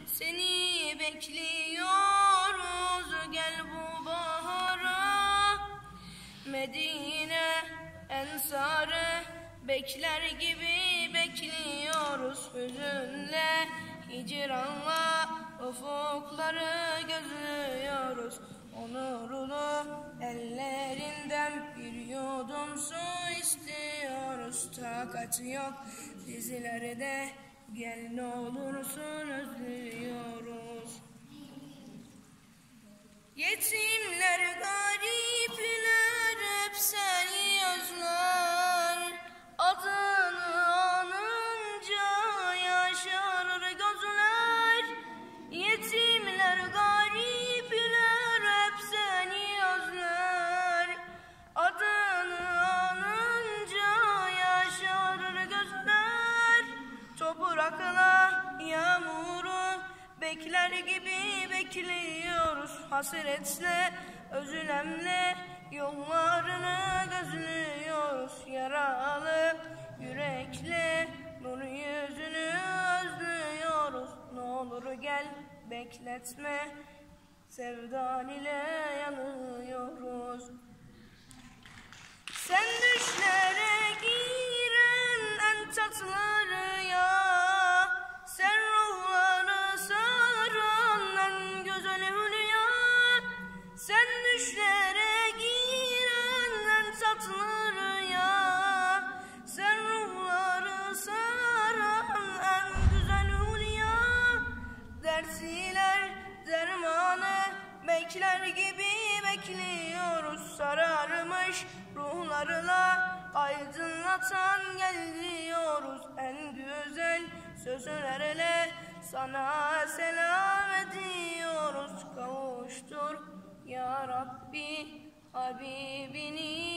Seni bekliyoruz, gel bu bahara. Medine ensarı bekler gibi bekliyoruz. Hüzünle, hicranla ufukları gözlüyoruz. Onurlu ellerinden bir yudum su istiyoruz. Takat yok dizilerde, gel ne olursun özlüyoruz. Yetimler, garipler hep seni özler. Adını anınca yaşarır gözler. Yetimler, garipler hep seni özler. Adını anınca yaşarır gözler. Toprakla yağmuru bekler gibi bekliyoruz. Hasretle, özlemle yollarını gözlüyoruz. Yaralı yürekle nur yüzünü özlüyoruz. Ne olur gel bekletme, sevdan ile yanıyoruz. Sen düşlere giren en tatlı rüya, sen ruhları saran en güzel hülya. Sen düşlere giren en tatlı rüya, sen ruhları saran en güzel hülya. Dersiler dermanı bekler gibi bekliyoruz. Sararmış ruhlarla aydınlatan geliyoruz. En güzel sözlerle sana selam ediyoruz. Kavuştur ya Rabbi Habibini.